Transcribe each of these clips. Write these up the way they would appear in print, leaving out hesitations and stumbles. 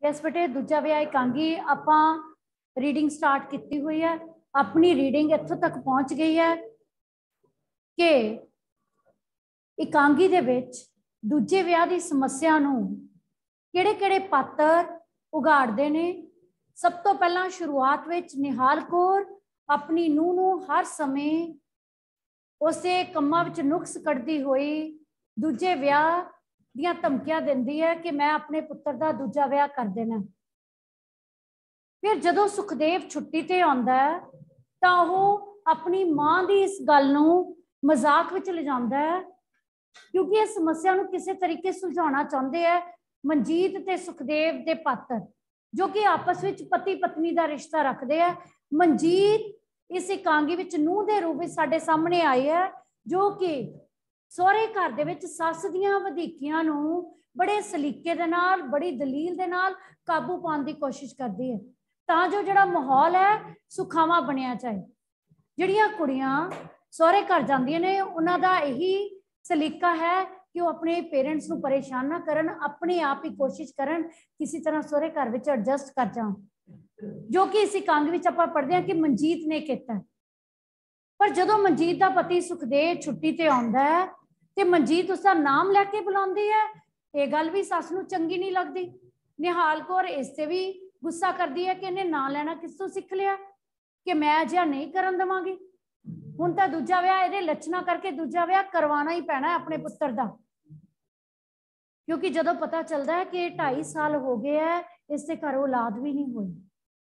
इस बेटे दूजा विआह एकांगी आपां रीडिंग स्टार्ट की हुई है। अपनी रीडिंग इत्थों तक पहुंच गई है कि एकांगी दे विच दूजे विआह की समस्या नूं किहड़े-किहड़े पात्र उगाड़ते ने। सब तो पहला शुरुआत विच निहाल कौर अपनी नूंह नूं हर समय उसे कम्मां विच नुक्स कढ़दी हुई दूजे विआह दियां धमकियां दिंदी है कि मैं अपने पुत्र का दूजा विआह कर देना। फिर जदों सुखदेव छुट्टी ते आउंदा है तां ओह अपनी मां दी इस गल नूं मजाक विच लिजांदा है, क्योंकि इस समस्या नूं किसी तरीके सुलझाना चाहते हैं मनजीत ते सुखदेव दे पात्र, जो कि आपस विच पति पत्नी का रिश्ता रखते हैं। मनजीत इस एकांगी विच नूंह दे रूप विच साडे सामने आई है, जो कि सहुरे घर दे विच सस दियां वधीकियां नूं बड़े सलीके दे नाल बड़ी दलील दे नाल काबू पाउण दी कोशिश करदी है, तां जो जिहड़ा माहौल है सुखावा बनिया जाए। जिहड़ियां कुड़ियां सहुरे घर जांदियां ने उन्हां दा यही सलीका है कि वो अपने पेरेंट्स नूं परेशान ना करन, अपने आप ही कोशिश करन किसी तरह सहुरे घर विच एडजस्ट कर जाण, जो कि इस एकांगी विच आपां पढ़दे हां कि मनजीत ने कीता। पर जदों मनजीत का पति सुखदेव छुट्टी ते आउंदा है ते मनजीत उसका नाम लैके बुलाउंदी है, ये गल भी सस नूं चंगी नहीं लगदी। निहाल कौर इससे भी गुस्सा करदी है कि इन्हें नाम लैना किस तों सीख लिया कि मैं अजिहा नहीं करन देवांगी। हुण तां दूजा विआह इहदे लछना करके दूजा विआह करवाना ही पैना है अपने पुत्र दा, क्योंकि जदों पता चलता है कि 2.5 साल हो गए है इसके घर औलाद भी नहीं हुई।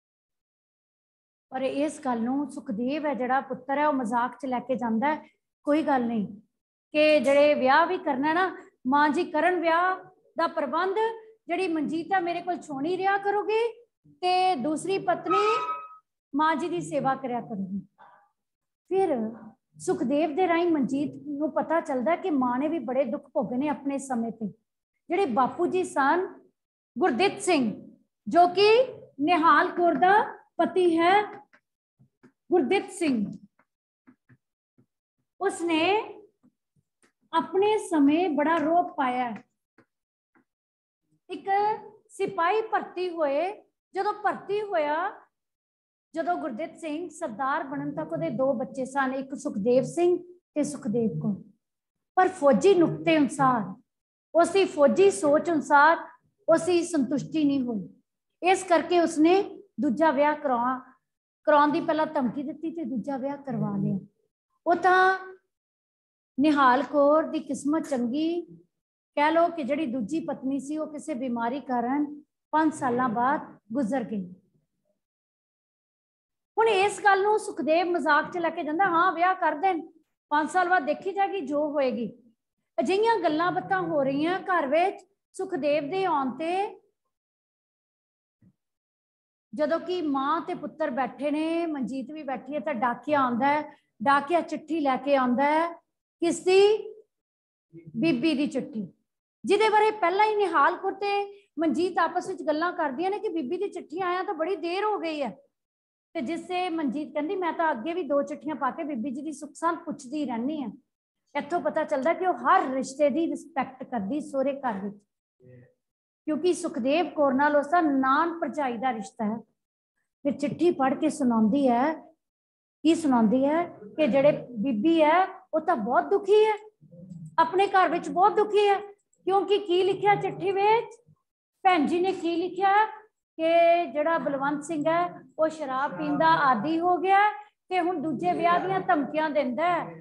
पर इस गल नूं सुखदेव है जिहड़ा पुत्र है वह मजाक च लैके जांदा है, कोई गल नहीं कि जिहड़े विआह भी करना ना मां जी करन विआह दा प्रबंध, जिहड़ी मनजीत है मेरे कोल छोणी रिहा करोगी ते दूसरी पत्नी मां जी की सेवा करया करोगी। फिर सुखदेव दे राही मनजीत नूं पता चलता है कि मां ने भी बड़े दुख भोगे ने अपने समय पे। जिहड़े बापू जी सन गुरदित सिंह, जो कि निहाल कौर दा पति है गुरदित सिंह, उसने अपने समय बड़ा रोप पाया है। एक सिपाही भर्ती हुए, जदों भर्ती होया, जदों गुरदित सिंह सरदार बनन तक उहदे 2 बच्चे सन, एक सुखदेव सिंह ते सुखदेव कौर। पर फौजी नुक्ते अनुसार उसकी फौजी सोच अनुसार उसकी संतुष्टि नहीं हुई, इस करके उसने दूजा विआह कराउण दी पहला धमकी दी ते दूजा विआह करवा लिया। वो तां निहाल कौर दी किस्मत चंगी कह लो कि जिहड़ी दूजी पत्नी सी वो किसी बीमारी कारण 5 साल बाद गुजर गई। हुण इस गल नूं सुखदेव मजाक च लैके जांदा, हाँ विआह कर देन 5 साल बाद देखी जाएगी जो होएगी। अजिहियां गल्लां बातां हो रही घर विच सुखदेव दे आउण ते, जदों कि मां ते पुत्र बैठे ने, मनजीत भी बैठी है, तो डाकिया आंदा है। डाकिया चिट्ठी लैके आंदा है, किसदी? बीबी दी चिट्ठी, जिहदे बारे पहला ही निहाल कौर ते मनजीत आपस विच गल्लां करदियां ने कि बीबी दी चिट्ठी आया तो बड़ी देर हो गई है। ते जिससे मनजीत कहंदी मैं तो अगे भी 2 चिट्ठियां पा के बीबी जी की सुख सांद पुछदी रहनी है। इत्थों पता चलता कि वह हर रिश्ते की रिस्पैक्ट करती सोहरे घर विच, क्योंकि सुखदेव कौर नाल उसका नान भरजाई का रिश्ता है। फिर चिट्ठी पढ़ के सुनाती है, की सुनाती है कि जिहड़े बीबी है वह तो बहुत दुखी है, अपने घर विच बहुत दुखी है, क्योंकि की लिखिया चिट्ठी विच भैन जी ने की लिखिया कि जिहड़ा बलवंत सिंह है वह शराब पींदा आदि हो गया ते हुण दूजे विआह दीयां धमकियां दिंदा है।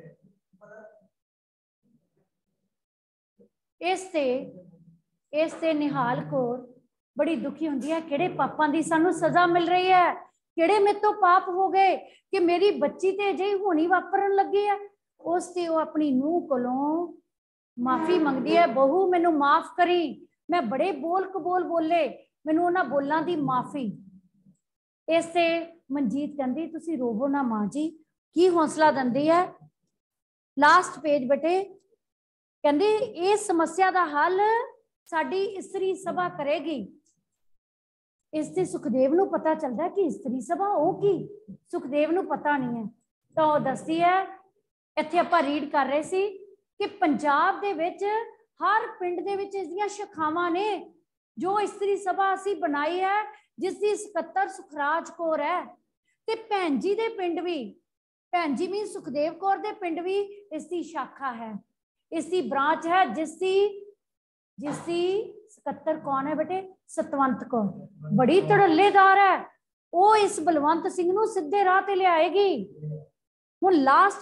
इसते निहाल कौर बड़ी दुखी होंदी है, किहड़े पापां दी सानू सजा मिल रही है, किहड़े मेरे तो पाप हो गए कि मेरी बच्ची ते अजे होनी वापरन लगी है। उसते वो अपनी नूह कोलों माफी मंगदी है, बहू मैनू माफ करी, मैं बड़े बोल कबोल बोले, मैनू उन्हां बोलां दी माफी। इसते मनजीत कहंदी तुसी रोवो ना मां जी, की हौसला दिंदी है। लास्ट पेज बेटे कहंदी इस समस्या का हल साडी इस्त्री सभा करेगी। इससे सुखदेव नूं पता चलता है कि इस्त्री सभा ओ की, सुखदेव नूं पता नहीं है। तो दसदी है, इत्थे आपां रीड कर रहे सी कि पंजाब दे विच हर पिंड दे विच इसदियां शाखावां ने जो इस्त्री सभा असी बनाई है, जिसकी सकत्तर सुखराज कौर है, ते भैन जी दे पिंड भी, भैन जी मीन सुखदेव कौर दे पिंड भी इसकी शाखा है, इसकी ब्रांच है, जिसकी सकत्तर कौन है बेटे? सतवंत कौर। बड़ी धड़ल्लेदार है, वो इस बलवंत सिंह नूं सीधे राह ते लियाएगी। हुण लास्ट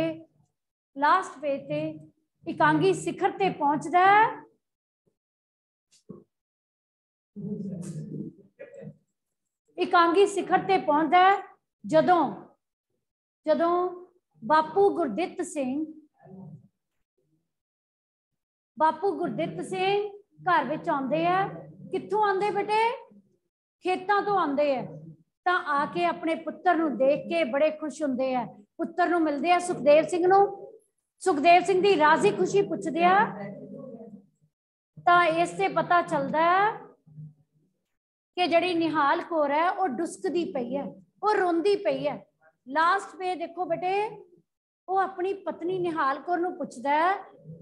पेज ते इकांगी शिखर ते पहुंचदा है। इकांगी शिखर ते पहुंचदा है जदों बापू गुरदित्त सिंह घर विच आउंदे है। कित्थों आंदे बेटे? खेतां तो आंदे है। तां आके अपने पुत्तर नूं देख के बड़े खुश हुंदे है। पुत्तर नूं मिलदे है सुखदेव सिंह नूं। सुखदेव सिंह दी राजी खुशी पुछदे आ तां इस ते पता चलदा है कि जिहड़ी निहाल कौर है वो डुसकदी पई है, वो रोंदी पई है। लास्ट पे देखो बेटे, वो अपनी पत्नी निहाल कौर नूं पुछदा है,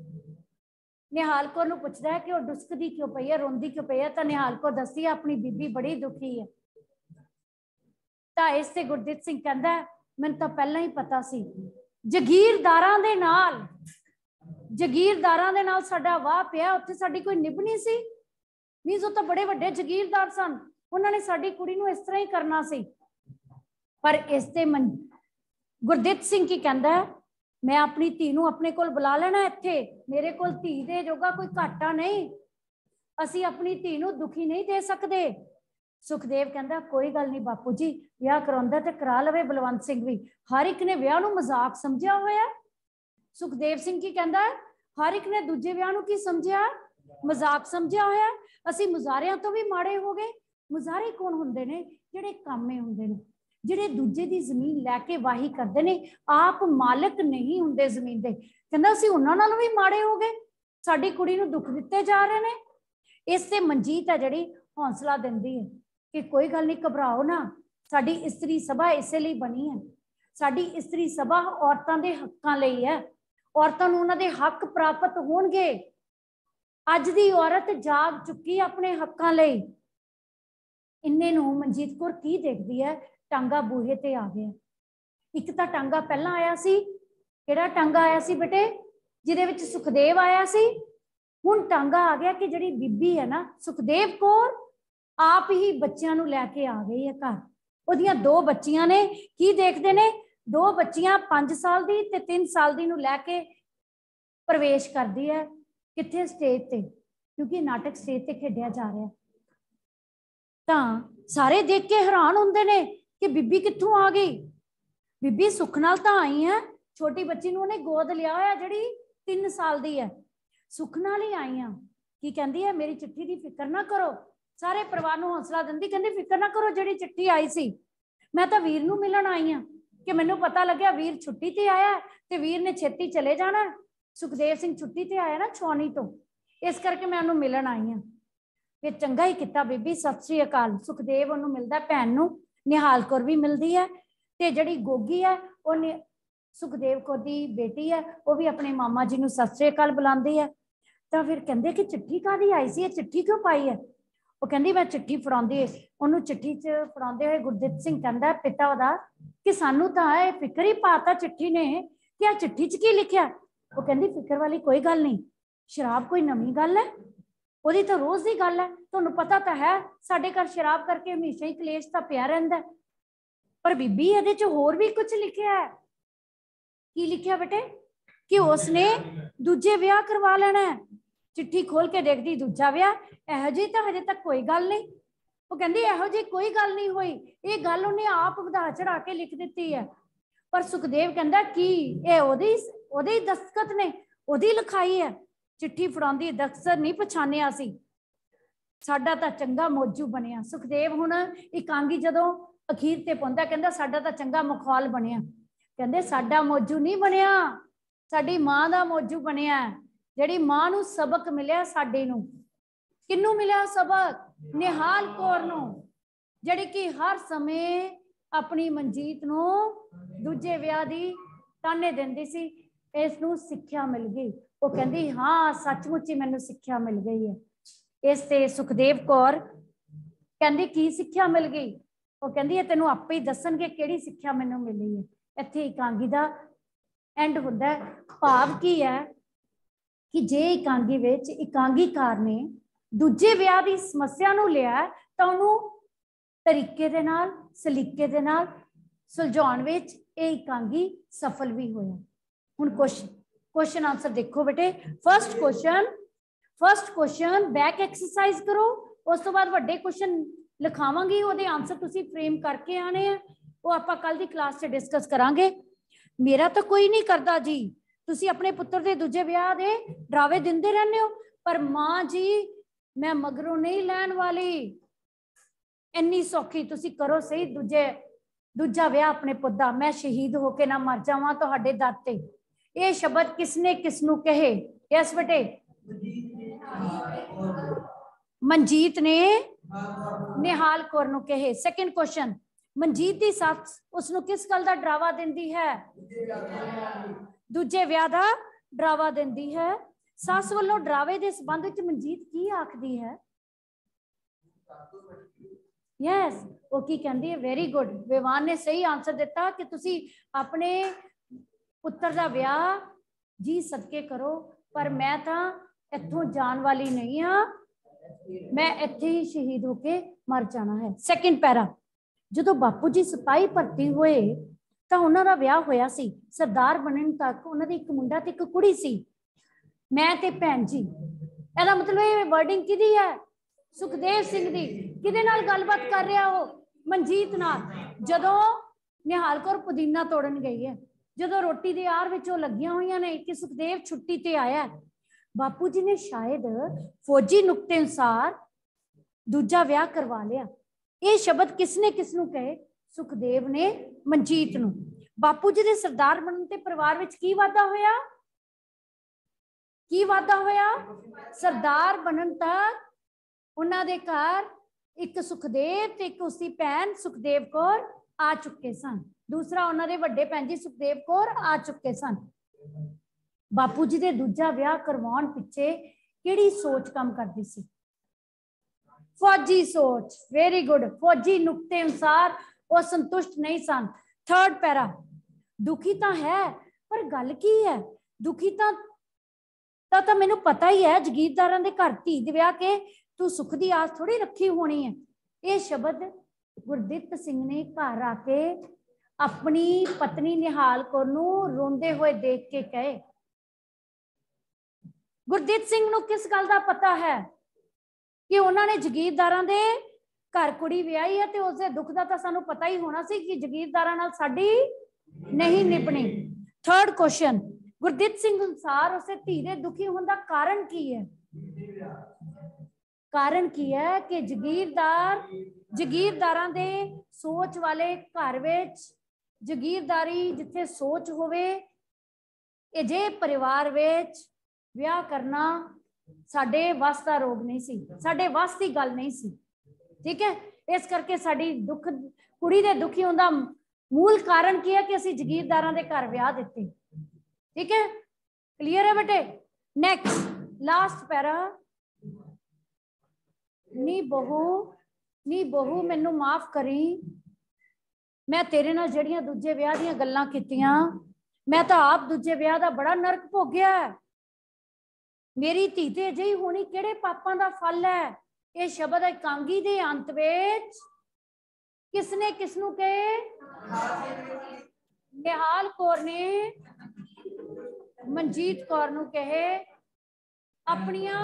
कि वो डुसकदी क्यों पई है, रोंदी क्यों पई है। तो निहाल कौर दसदी है अपनी बीबी बड़ी दुखी है। तो इससे गुरदित्त सिंह कहंदा है मैनूं तां पहलां ही पता सी, जगीरदारां दे नाल साडा वाह पिया, उत्थे साडी कोई निभ नहीं सी। मीनस वो तो बड़े वड्डे जगीरदार सन, उन्होंने साडी कुड़ी नूं इस तरह ही करना सी। पर इसते गुरदित्त सिंह की कहंदा है, मैं अपनी धी नूं अपने कोल बुला लेना, इत्थे मेरे कोल धी दे जोगा कोई घाटा नहीं, असी अपनी धी नूं दुखी नहीं दे सकते। सुखदेव कहंदा कोई गल नहीं बापू जी, विआह कराउंदा ते करा लवे बलवंत सिंह भी, हर एक ने विआह नूं मजाक समझिया होया। सुखदेव सिंह की कहंदा हर एक ने दूजे विआह नूं की समझिया? मजाक समझिया होया। असी मुजारियां तो भी माड़े हो गए। मुजारे कौन हुंदे ने? जिहड़े कामे हुंदे ने, जिहड़े दूजे दी जमीन लैके वाही करदे ने, आप मालिक नहीं हुंदे जमीन दे। कहंदा असी उन्हां नालों भी माड़े हो गए, साडी कुड़ी नूं दुख दित्ते जा रहे ने। इससे मनजीत है जिहड़ी हौसला दिंदी है कि कोई गल नहीं, घबराओ ना, साडी इस्त्री सभा इसे लिए बनी है। साडी इस्त्री सभा औरतां दे हक्कां लई है, औरतां नूं उन्हां दे हक प्राप्त होणगे। अज दी औरत जाग चुकी अपने हक्कां लई। इन्ने नूं मनजीत कौर की देखदी है, टांगा बूहे ते आ गया। एक तां टांगा पहला आया सी, किहड़ा टांगा आया सी बेटे? जिहदे विच सुखदेव आया सी। हुण टांगा आ गया कि जिहड़ी बीबी है ना सुखदेव कौर, आप ही बच्चियां नूं लैके आ गई है घर। ओहदियां दो बच्चियां ने, की देखदे ने? दो बच्चियां 5 साल दी ते 3 साल दी नूं लैके प्रवेश करदी है कित्थे? स्टेज ते, क्योंकि नाटक स्टेज ते खेडिया जा रहा है। तां सारे देख के हैरान हुंदे ने कि बीबी कित्थों आ गई। बीबी सुख नाल तां आई है, छोटी बच्ची नूं उहने गोद लिया होया जिहड़ी 3 साल दी है, सुख नाल ही आई हां। की कहंदी है मेरी चिट्ठी दी फिक्र ना करो, सारे परिवार नूं हौसला दिंदी, कहंदी फिक्र ना करो, जिहड़ी चिट्ठी आई सी मैं तां वीर नूं मिलण आई हां, कि मैनूं पता लग्या वीर छुट्टी ते आया ते वीर ने छेती चले जाना। सुखदेव सिंह छुट्टी ते आया ना छौनी तो, इस करके मैं उन्होंने मिलन आई हाँ। फिर चंगा ही किता बीबी, सत श्री अकाल। सुखदेव उन्होंने मिलता, भैन नूं निहाल कौर भी मिलती है, ते जिहड़ी गोगी है उन्हें सुखदेव कौर दी बेटी है, वो भी अपने मामा जी नूं सत श्री अकाल बुलांदी है। तो फिर कहंदे कि चिट्ठी काहदी आई सी, चिट्ठी क्यों पाई है? वो कहंदी मैं चिट्ठी फड़ाउंदी, उन्होंने चिट्ठी च फड़ाउंदे हुए गुरदित्त सिंह कहंदा पिता ओहदा कि सानू तां इह फिक्र ही पाता चिट्ठी ने कि आ चिट्ठी च की लिखिया। वो कहंदी फिक्र वाली कोई गल नहीं, शराब कोई नवीं गल है, ਉਹਦੀ ਤਾਂ रोज की गल है, ਤੁਹਾਨੂੰ पता तो है साडे घर शराब करके हमेशा ही कलेश ਤਾਂ ਪਿਆ ਰਹਿੰਦਾ। पर बीबी ਇਹਦੇ ਚ होर भी कुछ लिखिया है। की लिखिया बेटे? कि उसने दूजे विआह करवा लेना है। चिट्ठी खोल के देखदी दूजा विआह, ਇਹੋ ਜਿਹੀ ਤਾਂ हजे तक कोई गल नहीं। वो कहंदी ਇਹੋ ਜਿਹੀ कोई गल नहीं हुई, ये गल उन्हें आप ਵਧਾ ਚੜਾ के लिख दी है। पर सुखदेव कहंदा कि ਇਹ ਉਹਦੇ दस्तखत ने, ਉਹਦੀ लिखाई है। चिट्ठी फड़ाउंदी दस्तखत नहीं पछाणिया सी, साडा तां चंगा मौजू बनिया। सुखदेव हुण इकांगी जदों अखीर ते पहुंचा, कहंदा साडा तां चंगा मखौल बनिया। कहंदे साडा मौजू नहीं बनिया, साडी मां दा मौजू बनिया, जिहड़ी मां नूं सबक मिलिया साडे नूं। किन्नू मिलिया सबक? निहाल कौर नूं, जिहड़ी कि हर समय अपनी मनजीत नूं दूजे विआह दी ताने दिंदी सी। इस नूं सिक्ख्या मिल गई। वो कहंदी हाँ सचमुच ही मैनूं सिक्ख्या मिल गई है। इस ते सुखदेव कौर कहंदी की सिक्ख्या मिल गई, वो कहंदी है तेनों आपे ही दसणगे किहड़ी सिक्ख्या मैनूं मिली है। इत्थे एकांगी दा एंड हुंदा है। भाव की है कि जे एकांगी विच एकांगीकार ने दूजे विआह दी समस्या नूं लिया तां उहनूं तरीके दे नाल सलीके दे नाल सुलझाउण विच ये एकांगी सफल भी होया। हुण क्वेश्चन आंसर देखो बेटे। फर्स्ट क्वेश्चन बैक एक्सरसाइज करो, उस तो बाद वड्डे क्वेश्चन लिखावांगी, उहदे आंसर तुसीं फ्रेम करके आने हैं, वो आपां कल दी क्लास च डिस्कस करांगे। मेरा तो कोई नहीं करदा जी, तुसीं अपने पुत्र दे दूजे विआह दे डरावे दिंदे रहंदे हो, पर मां जी मैं मगरों नहीं लैण वाली, इन्नी सौखी, तुसीं करो सही दूजा विआह अपने पुੱਤ ਦਾ। मैं शहीद होके ना मर जावां तुहाडे दर ते। ये शब्द किसने किसनूं कहे? यस बेटे, मनजीत ने निहाल कौर नूं कहे। सेकंड क्वेश्चन, मनजीत दी सੱਸ उसनूं किस गल दा डरावा दिंदी है? दूजे विआह दा डरावा दिंदी है। सੱਸ ਵੱਲੋਂ डरावे दे संबंध विच मनजीत की आखदी है? यस, वो की कहती है? वेरी गुड, विवान ने सही आंसर दिता कि तुसी अपने पुत्र दा विआह जी सदके करो, पर मैं तां इत्थों जाण वाली नहीं हाँ, मैं इत्थे ही शहीद होके मर जाना है। सेकंड पैरा, जदों बापू जी सिपाही भर्ती होए तां उन्हां दा विआह होया सी, सरदार बनन तक उन्हां दी एक मुंडा ते एक कुड़ी सी, मैं ते भैन जी। ਇਹਦਾ मतलब ये वर्डिंग किहदी है? सुखदेव सिंह दी। किहदे नाल गलबात कर रहा हो? मनजीत नाल। जदों निहाल कौर पुदीना तोड़न गई है, जदों रोटी दी आर विच लगियां होईयां ने कि सुखदेव छुट्टी ते आया, बापू जी ने शायद फौजी नुक्ते अनुसार दूजा विआह करवा लिया। ये शब्द किसने किसनूं कहे? सुखदेव ने मनजीत नूं। बापू जी दे सरदार बनन ते परिवार विच की वाधा होया? की वाधा होया? सरदार बनन तक उन्हां दे घर एक सुखदेव ते एक उसकी भैन सुखदेव कौर आ चुके सन। दूसरा उन्हां दे वड्डे भैन जी सुखदेव कौर आ चुके सन। बापू जी दे दूजा विआह करवाउण पिछे किहड़ी सोच काम करदी सी? फौजी सोच। वेरी गुड, फौजी नुक्ते अनुसार वो संतुष्ट नहीं सन। थर्ड पैरा, दुखी तो है पर गल की है? दुखी तो मैनू पता ही है, जगीरदारां दे घर धी दे विआह के तू सुख दी आस थोड़ी रखी होनी है। ये शब्द गुरदित सिंह ने घर आके अपनी पत्नी निहाल कौर नूं रोंदे हुए देख के कहे। गुरदित सिंह नूं किस गल दा पता है कि उन्होंने जगीरदारां दे घर कुड़ी विआही है, तो उसके दुख का तो सानू पता ही होना सी कि जगीरदारां नाल साडी नहीं निभनी। थर्ड क्वेश्चन, गुरदित सिंह अनुसार उसे धीरे दुखी होने का कारण की है? कारण की है कि जगीरदारां दे सोच वाले घर विच जगीरदारी जिथे सोच होवे, जे परिवार विच विआह करना साडे वस दा रोग नहीं सी, साडे वस की गल नहीं सी। ठीक है, इस करके साडी दुख कुड़ी दे दुखी होने का मूल कारण की है कि असीं जगीरदारां दे घर विआह दिते। ठीक है, क्लियर है बेटे? नेक्स्ट लास्ट पैरा, नी बहू मैनू माफ करी, मैं तेरे नाल जड़ियां दूजे विआह दीयां गल्लां कीतियां, मैं तो आप दूजे विआह दा बड़ा नरक भोगिया, मेरी धी ते अजे ही होनी किहड़े पापां दा फल है। ये शब्द एकांगी दे अंत विच किसने किसनूं कहे? निहाल कौर ने मनजीत कौर नूं कहे। अपनियां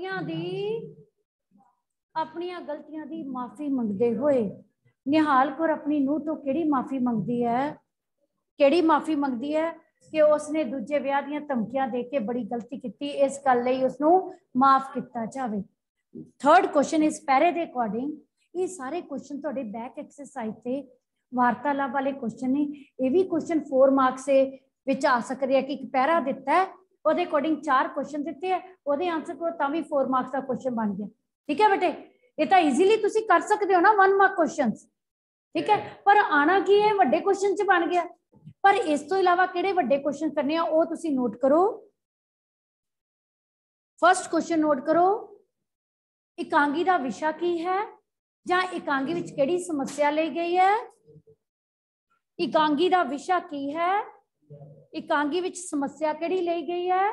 गलतियां दी माफी मंगदे हुए निहाल कौर अपनी नूह तो किहड़ी माफी मंगदी है? किहड़ी माफी मंगदी है कि उसने दूजे विआह दीयां धमकियां दे के बड़ी गलती की, इस गल लई उसनूं माफ किया जाए। थर्ड क्वेश्चन इस पैरे के अकॉर्डिंग, ये सारे क्वेश्चन तुहाडे बैक एक्सरसाइज से वार्तालाप वाले क्वेश्चन ने। ये भी क्वेश्चन 4 मार्क्स से विच आ सकते हैं कि एक पैरा दिता है, ਉਹਦੇ अकॉर्डिंग 4 क्वेश्चन दिते है, ਉਹਦੇ आंसर को तां भी 4 मार्क्स का क्वेश्चन बन गया। ठीक है बेटे, ये तो ईजीली तुसी कर सकते हो ना 1 मार्क क्वेश्चन। ठीक है, पर आना की है वड्डे क्वेश्चन च बन गया। पर इस तो इलावा किहड़े वड्डे क्वेश्चन करने आ वो तुसी नोट करो। फर्स्ट क्वेश्चन नोट करो, इकांगी का विशा की है जां इकांगी विच किहड़ी समस्या ली गई है। इकांगी का विशा की है, इकांगी विच समस्या किहड़ी ली गई है।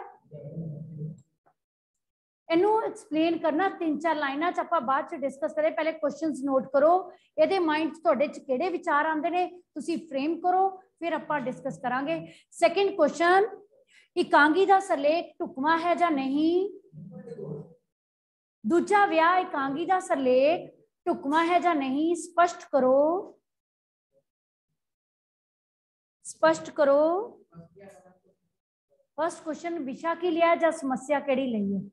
इनू एक्सप्लेन करना 3-4 लाइनां च आपां बाद च डिस्कस करें। पहले क्वेश्चंस नोट करो, इहदे माइंड च तुहाडे च किहड़े विचार आंदे ने तुसीं फ्रेम करो, फिर आपां डिस्कस करांगे। सैकेंड क्वेश्चन, इकांगी दा सरलेख ढुकवां है जां नहीं। दूजा विआह इकांगी दा सरलेख ढुकवां है जां नहीं, स्पष्ट करो, स्पष्ट करो। फर्स्ट क्वेश्चन, विशा की लिया जां समस्या किहड़ी लई है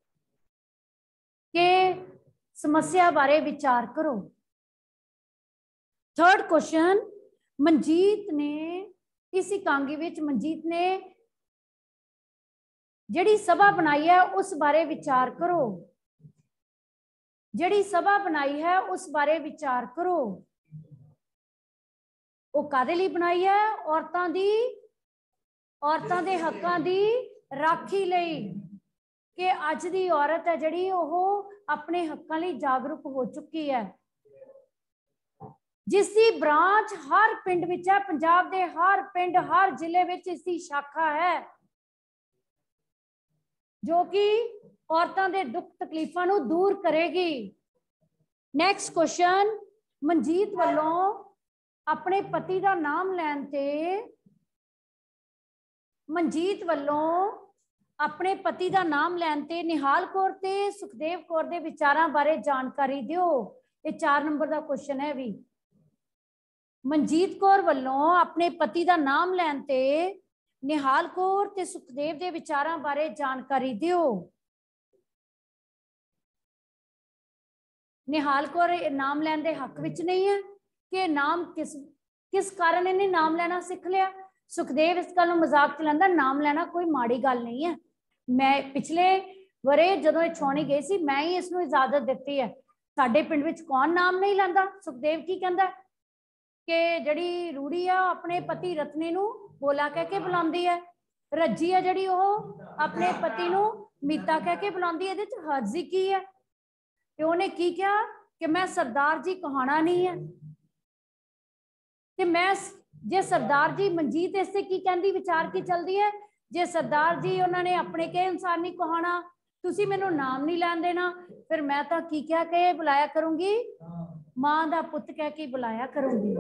कि समस्या बारे विचार करो। थर्ड क्वेश्चन, मनजीत ने इस इकांगी विच मनजीत ने जिहड़ी सभा बनाई है उस बारे विचार करो। जिहड़ी सभा बनाई है उस बारे विचार करो। वो कादे लई बनाई है? औरतां दी, औरतां दे हक्कां दी राखी लई, कि अज दी औरत है जिहड़ी ओह अपने हक्कां लई जागरूक हो चुकी है, जिसकी ब्रांच हर पिंड विच है, पंजाब दे हर पिंड हर जिले विच इसकी शाखा है, जो कि औरतां दे दुख तकलीफां नूं दूर करेगी। नैक्सट क्वेश्चन, मनजीत वालों अपने पति का नाम लैण ते, मनजीत वालों अपने पति का नाम लैण ते निहाल कौर ते सुखदेव कौर दे विचारां बारे जानकारी दिओ। ये 4 नंबर का क्वेश्चन है भी। मनजीत कौर वालों अपने पति का नाम लैण ते निहाल कौर ते सुखदेव दे विचारां बारे जानकारी दिओ। निहाल कौर नाम लैण दे हक विच नहीं है कि नाम किस कारण इन्हें नाम लेना सीख लिया। सुखदेव इस गल मजाक च लैंदा, नाम लेना कोई माड़ी गल नहीं है। मैं पिछले वरे जदों छाउणी गई सी, मैं ही इसनूं इजाजत दित्ती है। साडे पिंड विच कौन नाम नहीं लैंदा। सुखदेव की कहंदा कि जिहड़ी रूड़ी आ अपने पति रत्ने नूं बोला कह के बुलांदी है, रज्जी है जिहड़ी ओह अपने पति नूं मीता कह के बुलांदी है। इहदे च हर्जी की है कि उहने की कहा कि मैं सरदार जी कहाना नहीं है, कि मैं जे सरदार जी मनजीत इससे की कहती विचार की चलती है, जे सरदार जी उन्होंने अपने कहे अनुसार नहीं कहाना, तुसी मैनू नाम नहीं लैन देना, फिर मैं तो की क्या कह बुलाया करूंगी, मां दा पुत कह के बुलाया करूंगी।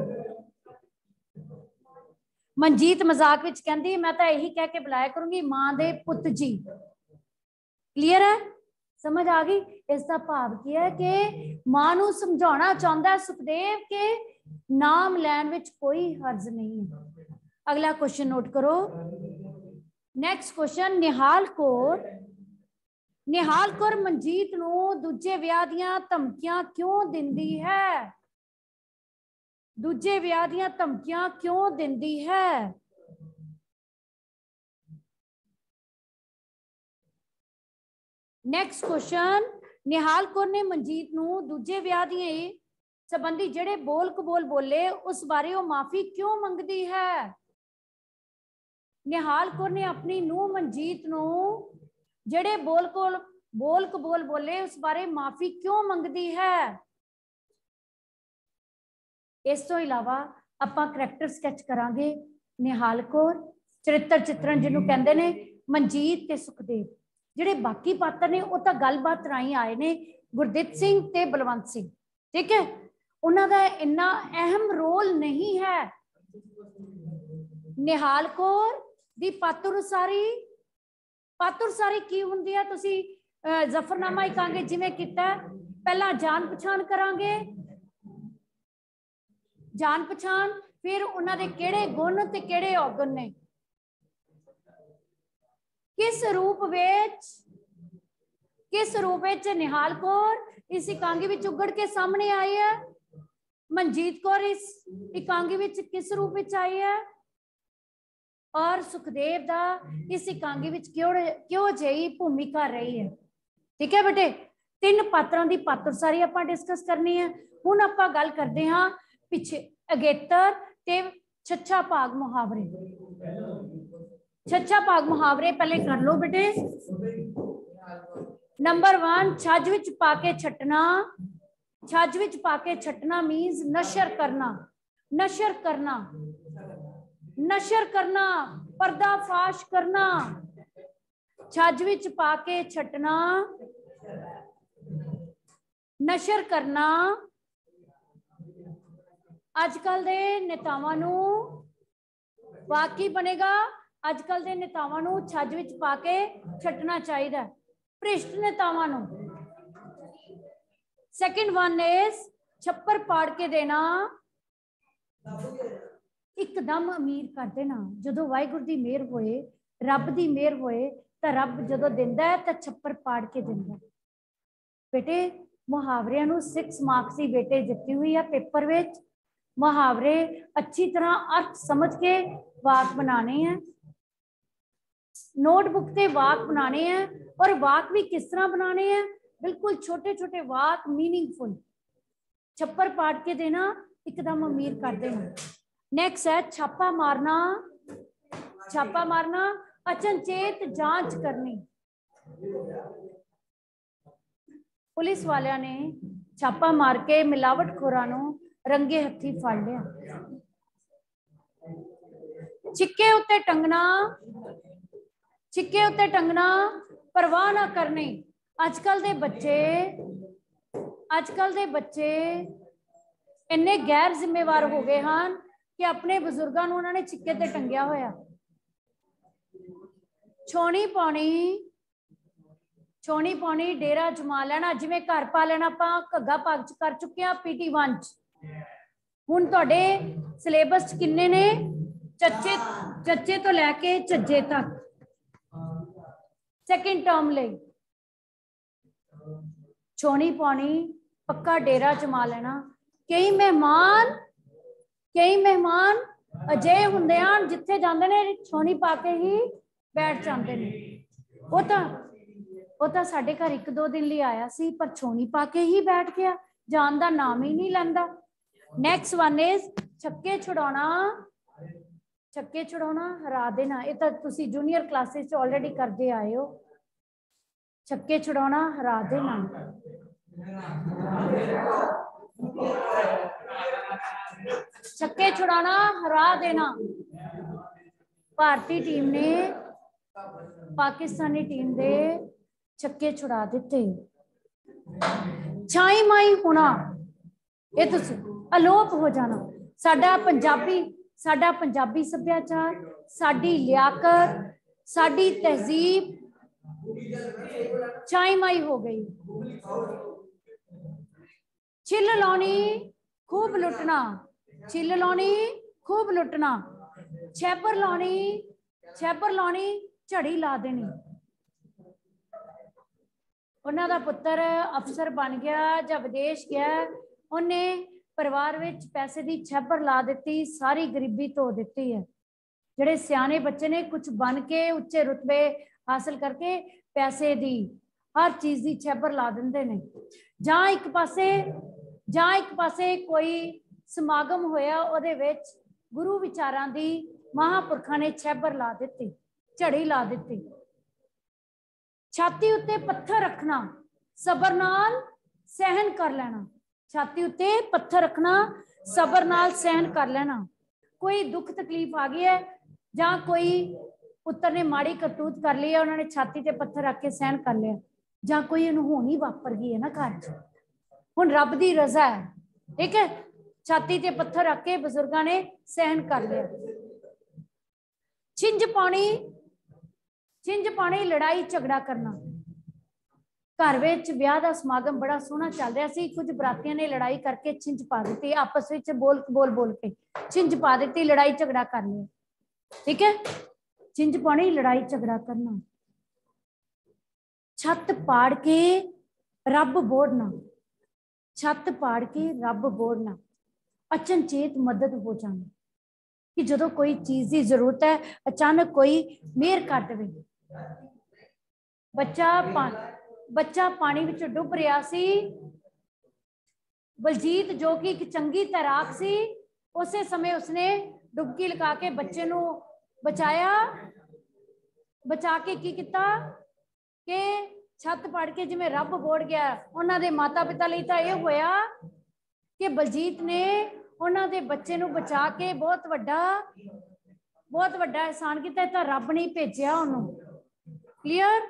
मनजीत मजाक विच कहती मैं तो यही कह के बुलाया करूंगी, मां दे पुत जी। क्लीयर है, समझ आ गई। इसका भाव की है कि मां नू समझाना चाहता है सुखदेव के नाम लैन विच कोई हर्ज नहीं है। अगला क्वेश्चन नोट करो। नैक्सट क्वेश्चन, निहाल कौर मनजीत नू दूजे विआह दियां धमकियां क्यों दिंदी है? दूजे विआह दियां धमकियां क्यों दिंदी है? नैक्सट क्वेश्चन, निहाल कौर ने मनजीत नू दूजे विआह दिए संबंधी जेड़े बोल कबोल बोले उस बारे वो माफी क्यों मंगती है? निहाल कौर ने अपनी नूह मनजीत नू जेड़े बोल कबोल बोले उस बारे माफी क्यों मंगती है? इस तो इलावा आपां करैक्टर स्कैच करांगे। निहाल कौर चरित्र चित्रण जिन्हों कहते हैं मनजीत ते सुखदेव, जिहड़े बाकी पात्र ने वो तो गलबात राही आए ने, गुरदित सिंह ते बलवंत सिंह, ठीक है, उन्होंने इन्ना अहम रोल नहीं है। निहाल कौर दी पातुरसारी की हुंदी है? तुसी जफरनामा इकांगे जिवें कीता, पहला जान पछाण करांगे, जान पछाण, फिर उन्होंने केड़े गुण ते केड़े औगण ने, किस रूप विच निहाल कौर इस इकांगी विच उगड़ के सामने आई है, मनजीत कौर इस इकांगी विच किस रूप विच आई है, और सुखदेव दा इस इकांगी विच क्यों जही भूमिका रही है। ठीक है बेटे, 3 पात्रां दी पात्रसारी आपां डिस्कस करनी है। हुण आपां गल करदे हां पिछे अगेतर ते छच्छा भाग मुहावरे। छच्छा भाग मुहावरे पहले कर लो बेटे। नंबर 1 छज विच पाके छटना। छज विच पाके छटना मीन्स नशर करना, नशर करना, नशर करना, पर्दाफाश करना। छज विच पाके छटना, नशर करना। अजकल दे नेतावां नूं वाकई बनेगा, अजकल दे नेतावां नूं छज विच पाके छटना चाहिए, भ्रिष्ट नेतावां नूं। सेकंड वन इज छप्पर पाड़ के देना, एकदम अमीर कर देना। जो वाहिगुरू की मेहर होए, रब की मेहर होए, तो रब जो दिंदा है तो छप्पर पाड़ के दिंदा। बेटे मुहावरियां नूं 6 मार्क्स की बेटे जित्ती हुई है पेपर विच। मुहावरे अच्छी तरह अर्थ समझ के वाक बनाने हैं, नोटबुक से वाक बनाने हैं। और वाक भी किस तरह बनाने हैं, बिल्कुल छोटे छोटे वाक, मीनिंगफुल। छप्पर पाड़ के देना, एकदम अमीर कर देना। नेक्स्ट है छापा मारना। छापा मारना, अचनचेत जांच करनी। पुलिस वालियां ने छापा मार के मिलावटखोरां नूं रंगे हथी फड़ लिया। छिक्के उत्ते टंगना, छिक्के उत्ते टंगना, परवाह ना करनी। अजकल दे बच्चे, अजकल दे बच्चे इन्ने गैर जिम्मेवार हो गए हैं कि अपने बजुर्गों नूं उन्होंने छिक्के ते टंगिया होया। छोनी पाउणी, छोनी पाउणी, डेरा जमा लेना। जिवें घर पा लेना, आपां घग्गा पग च कर चुके हैं PT1 च। हुण तुहाडे सिलेबस च किन्ने ने? चच्चे, चच्चे तो लैके झज्जे तक सेकंड टर्म ले। छोनी पाउणी, पक्का डेरा जमा लेना। कई मेहमान, कई मेहमान अजे हुंदे हन जिथे जांदे ने छोनी पाके ही बैठ जाते हैं। वो तो साडे घर 1-2 दिन लिए आया सी, पर छोनी पाके ही बैठ गया, जान दा नाम ही नहीं लैंदा। नेक्स्ट वन इज छक्के छुड़ाना। छक्के छुड़ाना, हरा देना। ये तो तुसी जूनियर क्लासेस ऑलरेडी करते आए हो। छक्के छुड़ाना, हरा देना। छक्के छुड़ाना, हरा देना। भारतीय टीम ने पाकिस्तानी टीम दे छक्के छुड़ा दिते। छाई माई होना, ये तुसी अलोप हो जाना। साडा पंजाबी सभ्याचार, साडी लियाकत, साडी तहजीब छाई माई हो गई। छिल लाउणी, खूब लुटना। छिल लाउणी, खूब लुटना। छैपर लाउणी, छैपर लाउणी, झड़ी ला देनी। उन्हां दा पुत्तर अफसर बन गया जां विदेश गया, उन्हें परिवार विच पैसे की छैपर ला दी, सारी गरीबी धो दी है। जिहड़े सियाने बच्चे ने कुछ बन के उच्चे रुतबे हासिल करके पैसे दी हर चीज़ की छैपर ला देंदे ने। जां एक पासे कोई समागम होया, उहदे विच गुरु विचारां दी महापुरखा ने छैपर ला दी, झड़ी ला दी। छाती उत्ते पत्थर रखना, सबर नाल सहन कर लेना। छाती उत्ते पत्थर रखना, सबर नाल सहन कर लेना। कोई दुख तकलीफ आ गई है जां कोई पुत्र ने माड़ी करतूत कर ली है, उन्होंने छाती ते पत्थर रख के सहन कर लिया, जां कोई अनहोनी वापर गई है ना घर च, हुण रब दी रजा है, ठीक है, छाती ते पत्थर रख के बजुर्गों ने सहन कर लिया। छिंज पानी, छिंज पानी, लड़ाई झगड़ा करना। घर विच ब्याह दा समागम बड़ा सोहना चल रहा सी, कुछ बरातियां ने लड़ाई करके छिंज पा दी, आपस विच बोल बोल के छिंज पा दी, लड़ाई झगड़ा कर लिया, ठीक है। छिंज पानी, लड़ाई झगड़ा करना। छत पाड़ के रब बोड़ना, छत पाड़ के रब बोड़ना। अचनचेत मदद हो जाना कि जो कोई चीज की जरूरत है, अचानक कोई मेहर कर दे। बच्चा पानी विच डुब रहा सी, बलजीत जो कि एक चंगी तैराक सी, उसे समय उसने डुबकी लगा के बच्चे नू बचाया, बचा के की किता कि छत पढ़ के जिवें रब बोड़ गया, उन्होंने माता पिता लिए तो यह होया कि बलजीत ने उन्होंने बच्चे नूं बचा के बहुत वड्डा एहसान किया, तो रब ने भेजिया उन्होंने। क्लीयर?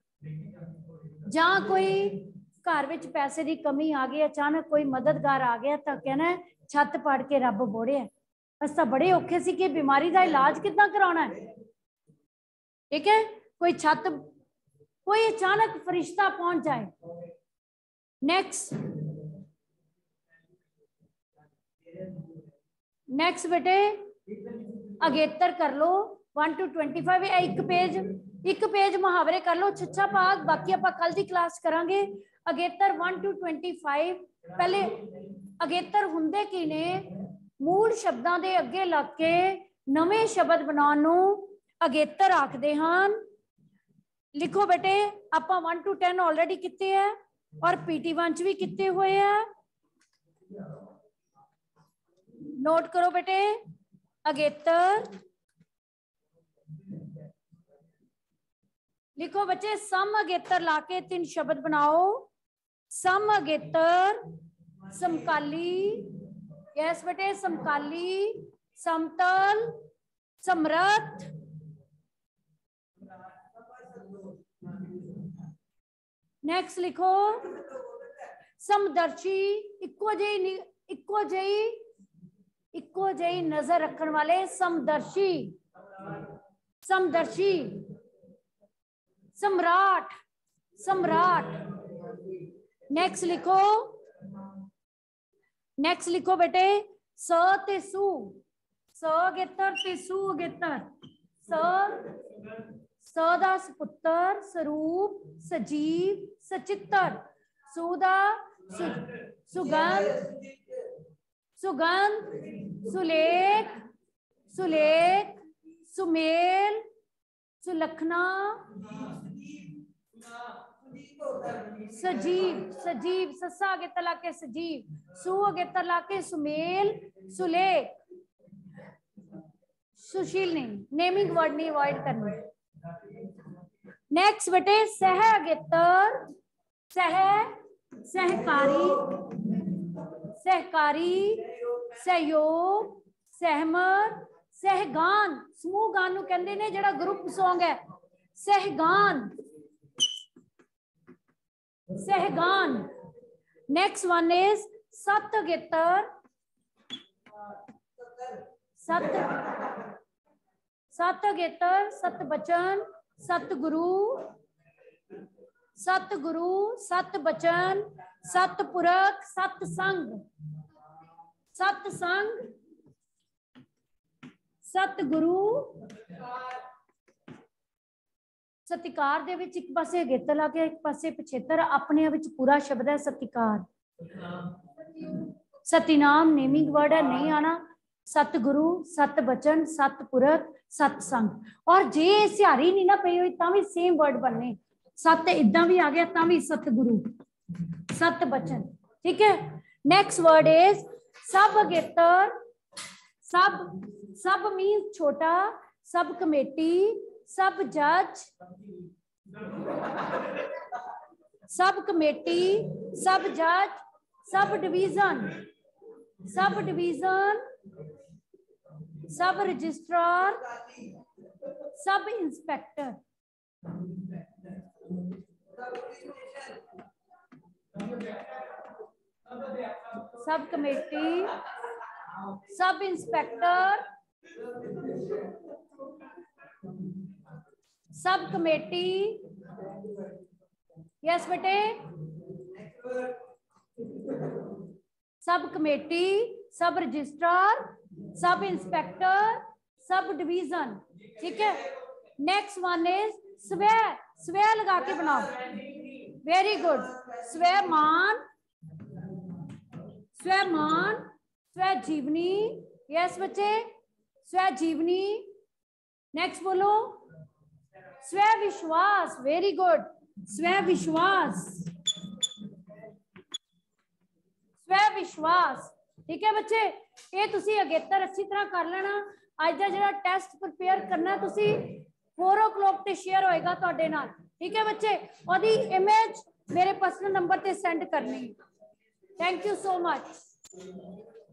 जां कोई घर विच पैसे की कमी आ गई, अचानक कोई मददगार आ गया, तो कहना है छत पढ़ के रब बोड़िया। अस तो बड़े औखे सी कि बीमारी का इलाज कितना कराना है, ठीक है। कोई छत, कोई अचानक फरिश्ता पहुंच जाए। नेक्स्ट बेटे अगेतर कर लो 1 to 25। एक पेज मुहावरे कर लो, छछा भाग बाकी आप कल की क्लास करांगे। अगेतर 1 to 25। पहले अगेतर हुंदे की ने, मूल शब्दां दे अगे लग के नवे शब्द बनाउण नूं अगेतर आखदे हन। लिखो बेटे, आप 1 to 10 ऑलरेडी किते है और PT1 भी किते हुए है। नोट करो बेटे, अगेतर लिखो बच्चे, सम अगेतर लाके 3 शब्द बनाओ। सम अगेतर समकाली, यस बेटे, समकाली, समतल, समर्थ, नेक्स्ट लिखो समदर्शी, इक्को जही नजर रखने वाले, समदर्शी, समदर्शी, सम्राट, सम्राट। नेक्स्ट लिखो बेटे स ते सु, स अगेतर ते सु अगेतर। स दा सपुत्र, स्वरूप, सजीव, सचित्र। सु दा सुगंध, सुगंध, सुलेख, सुलेख, सुमेल, सुलखना, सजीव, सजीव, ससा आगे तला के सजीव, सु आगे तला के सुमेल, सुलेख, सुशील नहीं, नेमिंग वर्ड नहीं अवॉइड करना। नेक्स्ट बेटे सह अगेतर, सह, सहकारी, सहकारी, सहयोग, सहमत, सहगान। समूह गान कहते हैं जिहड़ा ग्रुप सॉन्ग है, सहगान, सहगान। नेक्स्ट वन इज सत अगेतर, सत अगेतर, सत बचन, सतगुरु, सतगुरु, सत बचन, सतपुरख, सतसंग, सतसंग, सतगुरु। सतिकार दे विच एक पासे अगेतर ला के एक पासे पिछेतर, अपने विच पूरा शब्द है सतिकार। सतीनाम नेमिंग वर्ड है, नहीं आना। सतगुरु, सत बचन, सतपुरख, सतसंग। और जे सिहारी नहीं ना पई हुई तां भी सेम वर्ड बनने। सत इदां भी आ गया तां भी सतगुरु, सत बचन, ठीक है। नेक्स्ट वर्ड इज सब अगेतर, सब, सब मीन्स छोटा, सब कमेटी, सब जज, सब कमेटी, सब जज, सब डिवीजन, सब डिवीजन, सब registrar, sub inspector, sub committee, sub inspector, sub committee, yes बेटे, सब कमेटी, सब registrar, sub inspector, sub division, ठीक है। नेक्स्ट वन इज स्वे, स्वे लगा के बनाओ, वेरी गुड। स्वैमान, स्वैमान, स्व जीवनी, यस बच्चे, स्व जीवनी। नेक्स्ट बोलो स्व विश्वास, वेरी गुड, स्व विश्वास, स्व विश्वास, ठीक है बच्चे। ये तुसी अगेतर अच्छी तरह कर लेना। अज का जो टेस्ट प्रिपेयर करना तुसी 4 o'clock ते शेयर होएगा तुहाडे नाल। ठीक है बच्चे, और इमेज मेरे पर्सनल नंबर पे सेंड करनी। Thank you so much.